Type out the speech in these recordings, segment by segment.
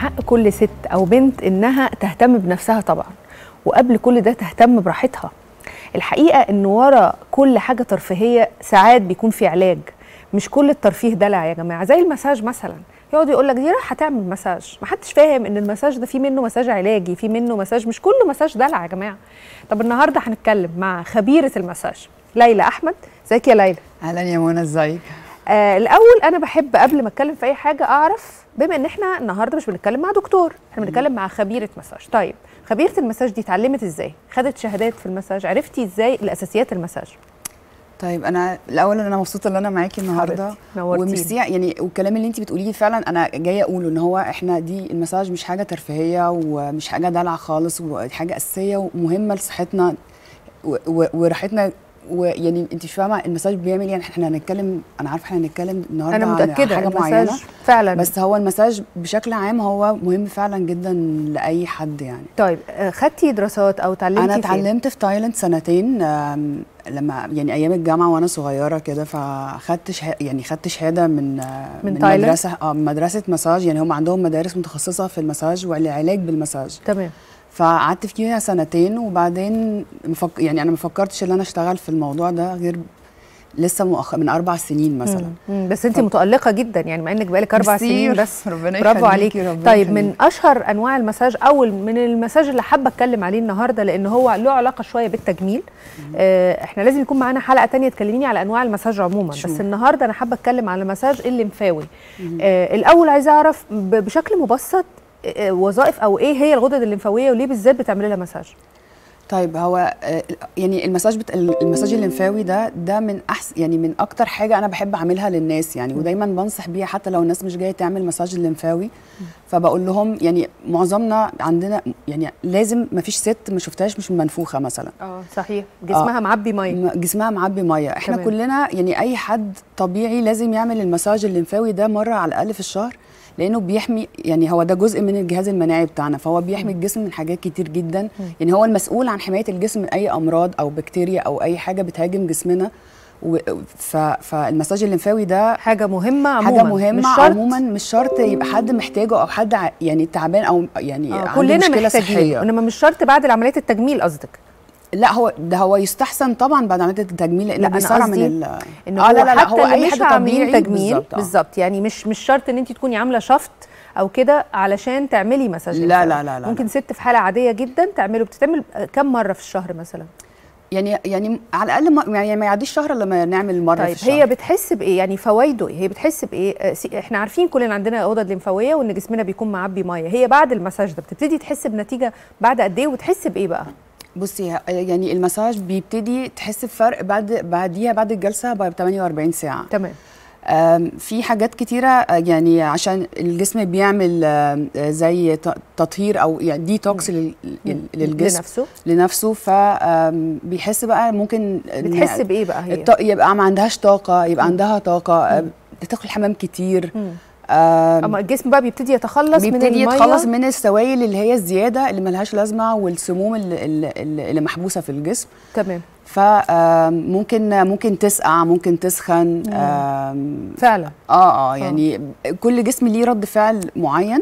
حق كل ست أو بنت إنها تهتم بنفسها طبعا، وقبل كل ده تهتم براحتها. الحقيقة إن ورا كل حاجة ترفيهية ساعات بيكون في علاج. مش كل الترفيه دلع يا جماعة، زي المساج مثلا. يقعد يقول لك دي رايحة تعمل مساج، محدش فاهم إن المساج ده في منه مساج علاجي، في منه مساج، مش كله مساج دلع يا جماعة. طب النهاردة هنتكلم مع خبيرة المساج ليلى أحمد. ازيك يا ليلى؟ اهلا يا منى، ازيك؟ الأول أنا بحب قبل ما أتكلم في أي حاجة أعرف، بما إن إحنا النهاردة مش بنتكلم مع دكتور، إحنا بنتكلم مع خبيرة مساج. طيب خبيرة المساج دي اتعلمت إزاي؟ خدت شهادات في المساج؟ عرفتي إزاي الأساسيات المساج؟ طيب انا الاول انا مبسوطه ان انا معاكي النهارده، وميرسي يعني. والكلام اللي انت بتقوليه فعلا انا جايه اقوله، ان هو احنا دي المساج مش حاجه ترفيهيه ومش حاجه دلع خالص، وحاجه اساسيه ومهمه لصحتنا وراحتنا. ويعني انت مش فاهمه المساج بيعمل ايه. احنا هنتكلم، انا عارفه احنا هنتكلم النهارده أنا متأكدة عن حاجه المساج معينه فعلا، بس هو المساج بشكل عام هو مهم فعلا جدا لاي حد يعني. طيب خدتي دراسات او اتعلمتي؟ انا اتعلمت في تايلاند سنتين، لما يعني ايام الجامعه وانا صغيره كده، فخدت يعني خدت شهاده من مدرسه مساج. يعني هم عندهم مدارس متخصصه في المساج والعلاج بالمساج. تمام. فقعدت فيها سنتين، وبعدين يعني انا ما فكرتش ان انا اشتغل في الموضوع ده غير لسه من 4 سنين مثلا. بس انت متألقة جدا يعني، مع انك بقالك 4 سنين بس. برافو عليكي. طيب من اشهر انواع المساج، او من المساج اللي حابه اتكلم عليه النهارده لان هو له علاقه شويه بالتجميل. احنا لازم يكون معانا حلقه تانية تكلميني على انواع المساج عموما، بس النهارده انا حابه اتكلم على المساج الليمفاوي. الاول عايزه اعرف بشكل مبسط وظائف او ايه هي الغدد الليمفاويه، وليه بالذات بتعملي لها مساج؟ طيب هو يعني المساج الليمفاوي ده من احسن، يعني من اكتر حاجه انا بحب اعملها للناس يعني، ودايما بنصح بيها حتى لو الناس مش جايه تعمل مساج الليمفاوي. فبقول لهم يعني معظمنا عندنا يعني لازم، ما فيش ست ما شفتهاش مش منفوخه مثلا. صحيح، جسمها معبي ميه، جسمها معبي ميه. احنا كلنا يعني اي حد طبيعي لازم يعمل المساج الليمفاوي ده مره على الاقل في الشهر، لانه بيحمي، يعني هو ده جزء من الجهاز المناعي بتاعنا، فهو بيحمي الجسم من حاجات كتير جدا. يعني هو المسؤول عن حمايه الجسم من اي امراض او بكتيريا او اي حاجه بتهاجم جسمنا. فالمساج الليمفاوي ده حاجه مهمه عموما، حاجه مهمه عموما، مش شرط يبقى حد محتاجه او حد يعني تعبان او يعني عنده مشكله صحيه، انما مش شرط بعد عمليه التجميل قصدك؟ لا هو يستحسن طبعا بعد عمليه التجميل، لانه بيسرع من إنه لا هو اي حد طبيعي تجميل بالظبط. يعني مش شرط ان انت تكوني عامله شفط او كده علشان تعملي مساج. لا ممكن ست في حاله عاديه جدا تعمله. بتتعمل كم مره في الشهر مثلا؟ يعني على الاقل يعني ما يعديش شهر لما نعمل مره في الشهر. هي بتحس بايه يعني؟ فوائده ايه؟ هي بتحس بايه؟ احنا عارفين كلنا عندنا غدد لمفاويه وان جسمنا بيكون معبي ميه. هي بعد المساج ده بتبتدي تحس بنتيجه بعد قد ايه، وتحس بايه بقى؟ بصي يعني المساج بيبتدي تحس بفرق بعد الجلسه ب 48 ساعه. تمام. في حاجات كتيره يعني عشان الجسم بيعمل زي تطهير او يعني ديتوكس للجسم لنفسه فبيحس بقى. ممكن بتحس بايه بقى هي؟ يبقى ما عندهاش طاقه، يبقى عندها طاقه، بتاكل حمام كتير. اما الجسم بقى بيبتدي يتخلص من السوائل اللي هي الزياده اللي ملهاش لازمه، والسموم اللي محبوسه في الجسم. تمام. ممكن تسقع، ممكن تسخن. فعلا. يعني كل جسم ليه رد فعل معين.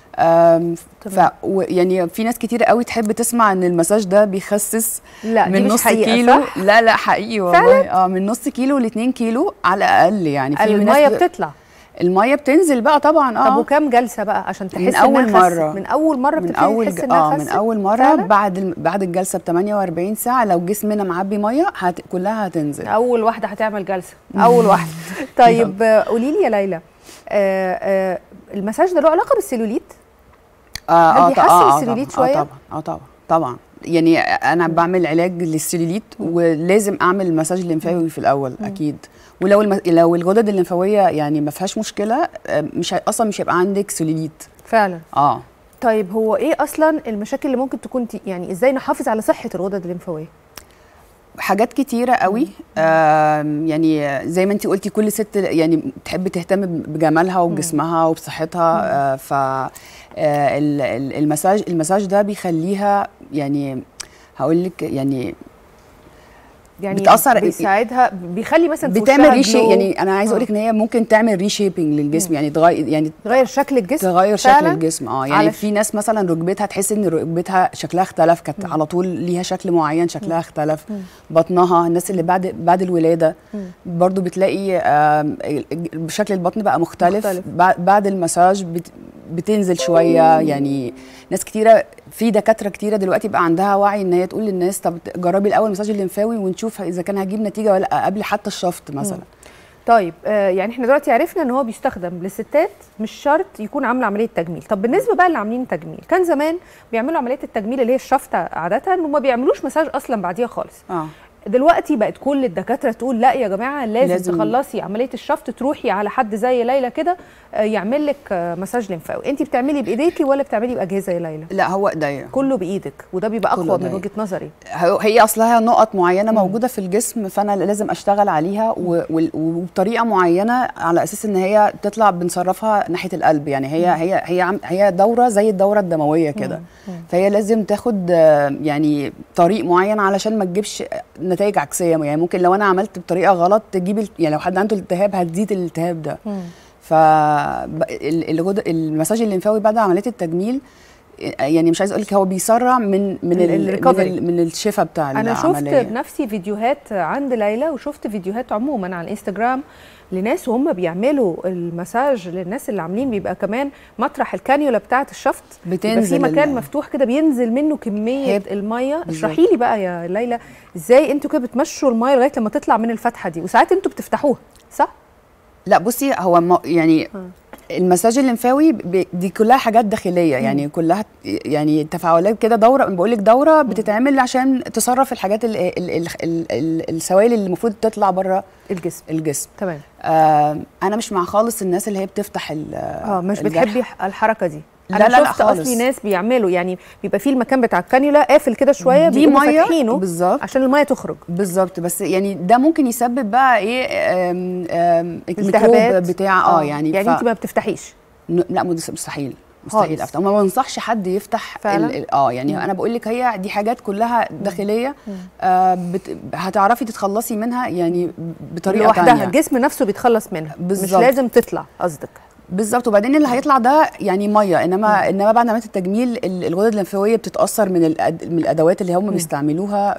يعني في ناس كتير قوي تحب تسمع ان المساج ده بيخسس من نص كيلو. صح؟ لا حقيقي والله. من نص كيلو ل 2 كيلو على الاقل. يعني في الميه بتطلع، الميه بتنزل بقى طبعا. طب وكام جلسه بقى عشان تحس من اول مره؟ من اول مره بتبتدي تحس انها خست؟ من اول مره بعد الجلسه ب 48 ساعه لو جسمنا معبي ميه كلها هتنزل. اول واحده هتعمل جلسه، اول واحده. طيب قولي لي يا ليلى، المساج ده له علاقه بالسيلوليت؟ هل بيحسن السيلوليت شويه؟ طبعا. يعني انا بعمل علاج للسيلوليت ولازم اعمل مساج ليمفاوي في الاول اكيد. ولو لو الغدد الليمفاويه يعني ما فيهاش مشكله، اصلا مش هيبقى عندك سيلوليت فعلا. طيب هو ايه اصلا المشاكل اللي ممكن تكون يعني ازاي نحافظ على صحه الغدد الليمفاويه؟ حاجات كتيره قوي. يعني زي ما انت قلتي كل ست يعني تحب تهتم بجمالها وبجسمها وبصحتها. ف المساج ده بيخليها، يعني هقول لك يعني يعني بتاثر، بيساعدها، بيخلي مثلا بتعمل يعني انا عايزه اقول لك ان هي ممكن تعمل ريشيبنج للجسم، يعني تغير شكل الجسم، تغير شكل الجسم. يعني في ناس مثلا ركبتها تحس ان ركبتها شكلها اختلف، كانت على طول ليها شكل معين شكلها اختلف. بطنها، الناس اللي بعد الولاده برضو بتلاقي شكل البطن بقى مختلف. بعد المساج بتنزل شويه. يعني ناس كتيره، في دكاتره كتيره دلوقتي بقى عندها وعي ان هي تقول للناس طب جربي الاول مساج الليمفاوي ونشوف اذا كان هجيب نتيجه ولا لا قبل حتى الشفط مثلا. طيب يعني احنا دلوقتي عرفنا ان هو بيستخدم للستات، مش شرط يكون عامله عمليه تجميل. طب بالنسبه بقى اللي عاملين تجميل، كان زمان بيعملوا عمليه التجميل اللي هي الشفطه عاده وما بيعملوش مساج اصلا بعديها خالص. دلوقتي بقت كل الدكاتره تقول لا يا جماعه لازم تخلصي عمليه الشفط تروحي على حد زي ليلى كده يعمل لك مساج لمفاوي. انت بتعملي بايديكي ولا بتعملي باجهزه يا ليلى؟ لا هو ايديا، كله بايدك، وده بيبقى اقوى من وجهه نظري. هي اصلها نقط معينه موجوده في الجسم، فانا لازم اشتغل عليها وبطريقه معينه على اساس ان هي تطلع بنصرفها ناحيه القلب. يعني هي دوره زي الدوره الدمويه كده، فهي لازم تاخد يعني طريق معين علشان ما تجيبش نتائج عكسيه. يعني ممكن لو انا عملت بطريقه غلط تجيب يعني لو حد عنده التهاب هتزيد الالتهاب ده. المساج الليمفاوي بعد عمليه التجميل يعني مش عايز اقول لك هو بيسرع من الشفاء بتاع العمليه. انا شفت بنفسي فيديوهات عند ليلى، وشفت فيديوهات عموما على الانستجرام لناس وهم بيعملوا المساج للناس اللي عاملين، بيبقى كمان مطرح الكانيولا بتاعه الشفط بتنزل في مكان مفتوح كده بينزل منه كميه الميه. اشرحي لي بقى يا ليلى ازاي انتوا كده بتمشوا الميه لغايه لما تطلع من الفتحه دي، وساعات انتوا بتفتحوها صح؟ لا بصي هو يعني المساج الليمفاوي دي كلها حاجات داخليه، يعني كلها يعني تفاعلات كده. دوره بقول لك دوره بتتعمل عشان تصرف الحاجات السوائل اللي المفروض تطلع بره الجسم. تمام. انا مش مع خالص الناس اللي هي بتفتح مش بتحبي الحركه دي. لا انا شفت خالص. اصلي ناس بيعملوا يعني بيبقى فيه المكان بتاع الكانيولا قافل كده شويه، دي ميه فاتحينه بالظبط عشان الميه تخرج بالظبط. بس يعني ده ممكن يسبب بقى ايه التهابات بتاع يعني انت ما بتفتحيش؟ لا مستحيل افتح. وما بنصحش حد يفتح يعني انا بقول لك هي دي حاجات كلها داخليه. هتعرفي تتخلصي منها يعني بطريقه لوحدها تانية. الجسم نفسه بيتخلص منها بالزبط. مش لازم تطلع قصدك؟ بالظبط. وبعدين اللي هيطلع ده يعني ميه، انما بعد عمليه التجميل الغدد الليمفاويه بتتاثر من الادوات اللي هم بيستعملوها،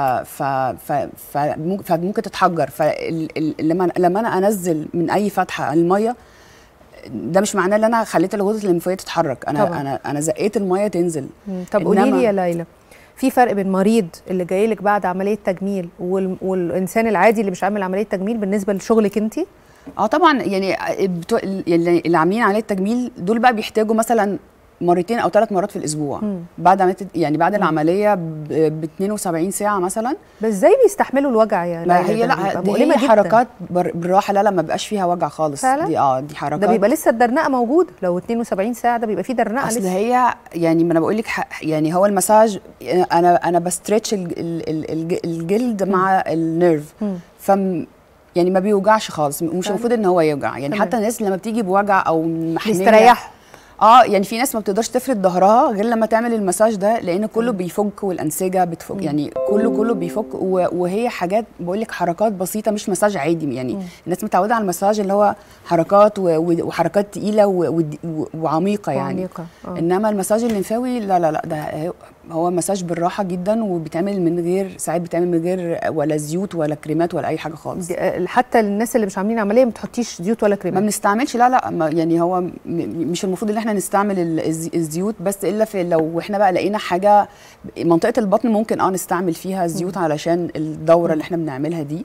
فممكن تتحجر. لما انا انزل من اي فتحه الميه ده مش معناه ان انا خليت الغدد الليمفاويه تتحرك، انا زقيت الميه تنزل. طب قولي لي يا ليلى، في فرق بين مريض اللي جاي لك بعد عمليه تجميل والانسان العادي اللي مش عامل عمليه تجميل بالنسبه لشغلك انت؟ طبعا. يعني اللي عاملين عمليه تجميل دول بقى بيحتاجوا مثلا مرتين او 3 مرات في الاسبوع بعد عمليه، يعني بعد العمليه ب 72 ساعه مثلا. بس ازاي بيستحملوا الوجع يا ليلى؟ هي لا دي حركات بالراحه، لا ما بيبقاش فيها وجع خالص. دي حركات، ده بيبقى لسه الدرنقه موجود. لو 72 ساعه ده بيبقى فيه درنقه اصل لسه. هي يعني ما انا بقول لك يعني هو المساج انا بستريتش الجلد مع النيرف، يعني ما بيوجعش خالص، مش المفروض ان هو يوجع يعني. حتى الناس لما بتيجي بوجع او محنيه بيستريحوا. يعني في ناس ما بتقدرش تفرد ظهرها غير لما تعمل المساج ده، لان كله بيفك والانسجه بتفك. يعني كله بيفك، وهي حاجات بقول لك حركات بسيطه، مش مساج عادي. يعني الناس متعوده على المساج اللي هو حركات وحركات تقيله وعميقه يعني. انما المساج الليمفاوي لا ده هو مساج بالراحه جدا، وبيتعمل من غير، ساعات بيتعمل من غير ولا زيوت ولا كريمات ولا اي حاجه خالص. حتى الناس اللي مش عاملين عمليه ما بتحطيش زيوت ولا كريمات؟ ما بنستعملش. لا يعني هو مش المفروض ان احنا نستعمل الزيوت، بس الا في لو احنا بقى لقينا حاجه منطقه البطن ممكن نستعمل فيها الزيوت علشان الدوره اللي احنا بنعملها دي.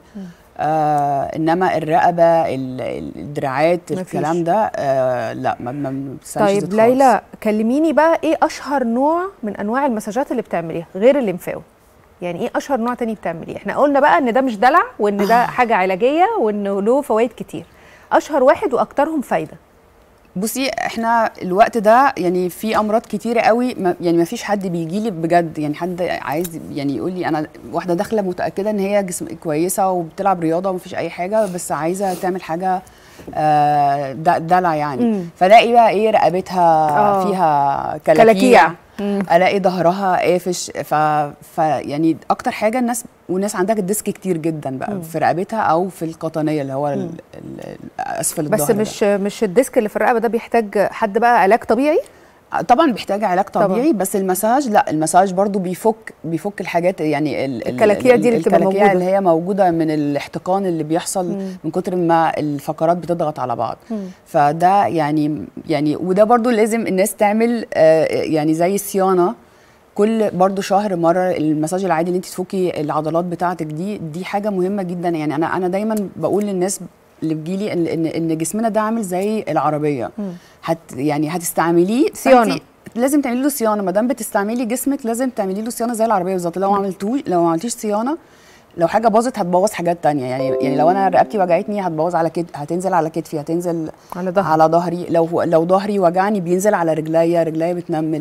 انما الرقبه الدراعات الكلام ده لا ما بنستعملش. طيب ليلى كلميني بقى، ايه اشهر نوع من انواع المساجات اللي بتعمليها غير الليمفاوي؟ يعني ايه اشهر نوع تاني بتعمليه؟ احنا قلنا بقى ان ده مش دلع، وان ده حاجه علاجيه، وانه له فوائد كتير. اشهر واحد واكترهم فايده. بصي احنا الوقت ده يعني في امراض كتيره قوي، يعني ما فيش حد بيجي لي بجد، يعني حد عايز يعني يقول لي انا واحده داخله متاكده ان هي جسم كويسه وبتلعب رياضه وما فيش اي حاجه، بس عايزه تعمل حاجه دلع يعني. فلاقي بقى ايه رقبتها فيها كلاكيع الاقي ظهرها قافش. يعني اكتر حاجه الناس عندها الديسك كتير جدا بقى في رقبتها او في القطنيه اللي هو اسفل الظهر. بس مش الديسك اللي في الرقبه ده بيحتاج حد بقى علاج طبيعي؟ طبعا بيحتاج علاج طبيعي طبعا. بس المساج لا، المساج برضو بيفك الحاجات، يعني الكلاكيع دي اللي بتبقى موجوده، اللي هي موجوده من الاحتقان اللي بيحصل من كتر ما الفقرات بتضغط على بعض. فده يعني وده برضو لازم الناس تعمل يعني زي الصيانه كل برضو شهر مره. المساج العادي اللي انت تفكي العضلات بتاعتك دي حاجه مهمه جدا. يعني انا دايما بقول للناس اللي بتجيلي ان جسمنا ده عامل زي العربيه، يعني هتستعمليه صيانه، لازم تعملي له صيانه. ما دام بتستعملي جسمك لازم تعملي له صيانه زي العربيه بالظبط. لو ما عملتيش صيانه، لو حاجه باظت هتبوظ حاجات تانية. يعني لو انا رقبتي وجعتني هتبوظ هتنزل على كتفي، هتنزل على ظهري. لو ظهري وجعني بينزل على رجليا بتنمل.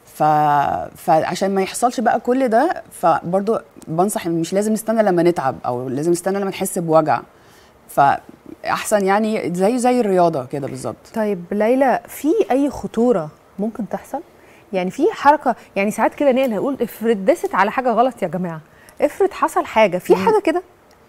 فعشان ما يحصلش بقى كل ده، فبرضو بنصح مش لازم نستنى لما نتعب او لازم نستنى لما نحس بوجع. فاحسن يعني زي الرياضه كده بالظبط. طيب ليلى، في اي خطوره ممكن تحصل؟ يعني في حركه، يعني ساعات كده نقول افرض دست على حاجه غلط يا جماعه، افرض حصل حاجه في حاجه كده.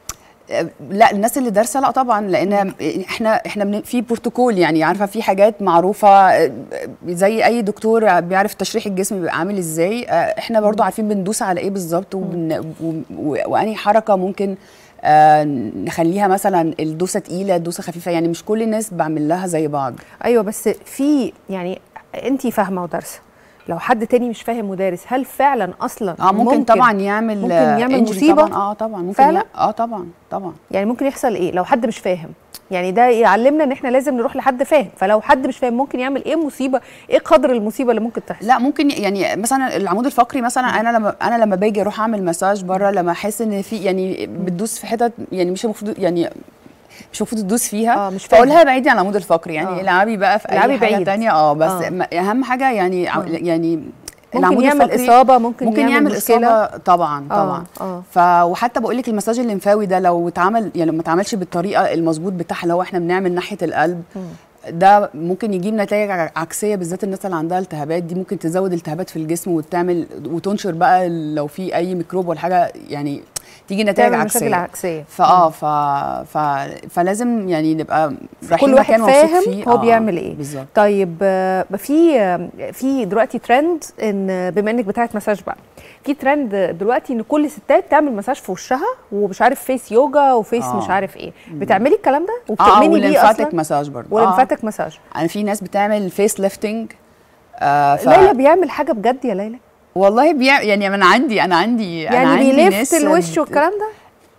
لا الناس اللي دارسه لا طبعا، لان احنا في بروتوكول، يعني عارفه في حاجات معروفه زي اي دكتور بيعرف تشريح الجسم بيبقى عامل ازاي. احنا برضو عارفين بندوس على ايه بالظبط وانهي حركه ممكن نخليها مثلا الدوسه تقيله الدوسه خفيفه. يعني مش كل الناس بعمل لها زي بعض. ايوه بس في يعني انت فاهمه ودارسه، لو حد تاني مش فاهم ودارس، هل فعلا اصلا ممكن طبعا يعمل مصيبه؟ طبعا ممكن فعلا طبعا. يعني ممكن يحصل ايه لو حد مش فاهم؟ يعني ده يعلمنا ان احنا لازم نروح لحد فاهم. فلو حد مش فاهم ممكن يعمل ايه مصيبه؟ ايه قدر المصيبه اللي ممكن تحصل؟ لا ممكن يعني مثلا العمود الفقري مثلا، انا لما باجي اروح اعمل مساج بره، لما احس ان في يعني بتدوس في حتت يعني مش المفروض تدوس فيها، مش فاقولها بعيدي عن العمود الفقري. يعني العبي بقى في اي حاجه بعيد ثانيه. بس اهم حاجه يعني ممكن يعمل اصابه، ممكن يعمل اصابه طبعا. وحتى بقول لك المساج الليمفاوي ده لو اتعمل يعني ما اتعملش بالطريقه المظبوط بتاعها، لو احنا بنعمل ناحيه القلب ده ممكن يجيب نتائج عكسيه، بالذات الناس اللي عندها التهابات دي ممكن تزود التهابات في الجسم وتنشر بقى لو في اي ميكروب ولا حاجه، يعني تيجي نتائج عكسيه. فلازم يعني نبقى كل واحد فاهم هو بيعمل ايه بالظبط. طيب في دلوقتي ترند، ان بما انك بتاعت مساج بقى، في ترند دلوقتي ان كل ستات تعمل مساج في وشها ومش عارف فيس يوجا وفيس مش عارف ايه. بتعملي الكلام ده وبتؤمني بيه اصلا؟ وليمفاتيك مساج برضه. وليمفاتيك مساج. يعني في ناس بتعمل فيس ليفتنج. ليلى بيعمل حاجه بجد يا ليلى؟ والله يعني انا عندي يعني بيلفت الوش والكلام ده؟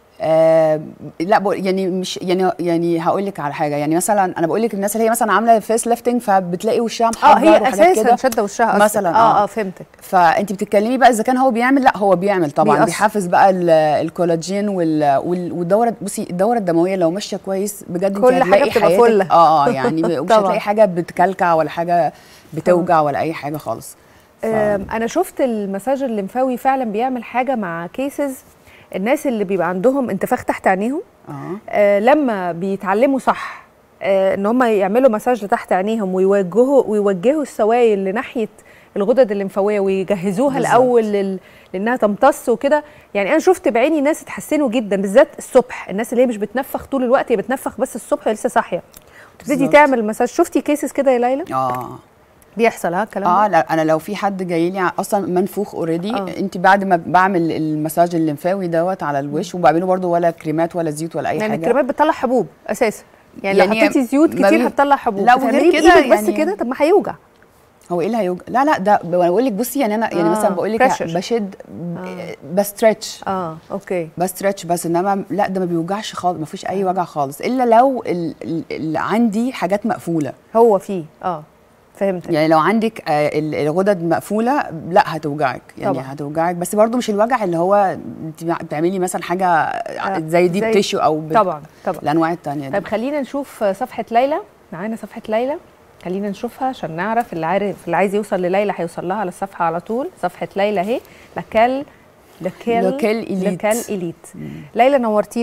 لا يعني مش يعني هقول لك على حاجه. يعني مثلا انا بقول لك الناس اللي هي مثلا عامله فيس ليفتنج فبتلاقي وشها محجر هي اساسا شاده وشها مثلا. فهمتك. فانت بتتكلمي بقى اذا كان هو بيعمل، لا هو بيعمل طبعا، بيحفز بقى الكولاجين والدوره. بصي الدوره الدمويه لو ماشيه كويس بجد كل حاجه بتبقى فله. يعني مش هتلاقي حاجه بتكلكع ولا حاجه بتوجع ولا اي حاجه خالص. انا شفت المساج الليمفاوي فعلا بيعمل حاجه مع كيسز الناس اللي بيبقى عندهم انتفاخ تحت عينيهم. لما بيتعلموا صح ان هم يعملوا مساج لتحت عينيهم ويوجهوا السوائل لناحيه الغدد الليمفاويه ويجهزوها الاول لانها تمتص وكده. يعني انا شفت بعيني ناس اتحسنوا جدا، بالذات الصبح، الناس اللي هي مش بتنفخ طول الوقت، هي بتنفخ بس الصبح لسه صاحيه تبتدي تعمل مساج. شفتي كيسز كده يا ليلى؟ بيحصل الكلام لا انا لو في حد جاي لي اصلا منفوخ اوريدي، انت بعد ما بعمل المساج الليمفاوي دوت على الوش وبعمله برده ولا كريمات ولا زيوت ولا اي حاجه. يعني الكريمات بتطلع حبوب اساسا، يعني لو حطيتي زيوت كتير هتطلع حبوب. لا وغير كده يعني بس كده طب ما هيوجع. هو ايه اللي هيوجع؟ لا ده انا بقول لك بصي، يعني انا يعني مثلا بقول لك بشد بستريتش. اوكي بستريتش بس، انما لا ده ما بيوجعش خالص، ما فيش اي وجع خالص الا لو عندي حاجات مقفوله. هو فيه فهمتك. يعني لو عندك الغدد مقفوله لا هتوجعك، يعني طبعا هتوجعك، بس برضو مش الوجع اللي هو انت بتعملي مثلا حاجه زي ديب تيشو او طبعا الانواع الثانيه دي. طيب خلينا نشوف صفحه ليلى. معانا صفحه ليلى، خلينا نشوفها عشان نعرف اللي عايز يوصل لليلى هيوصل لها على الصفحه على طول. صفحه ليلى اهي، لوكال إليت. ليلى نورتينا.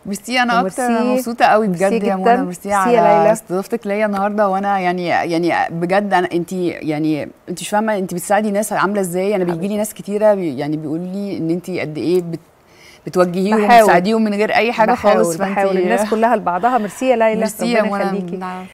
ميرسي، انا اكتر مبسوطه قوي بجد يا منى. ميرسي على استضافتك ليا النهارده. وانا يعني بجد انت مش فاهمه انت بتساعدي ناس عامله ازاي. انا بيجي لي ناس كتيره يعني بيقولوا لي ان انت قد ايه بتوجهيهم وتساعديهم من غير اي حاجه خالص. بحاول الناس كلها لبعضها. ميرسي يا ليلى، ربنا يخليكي.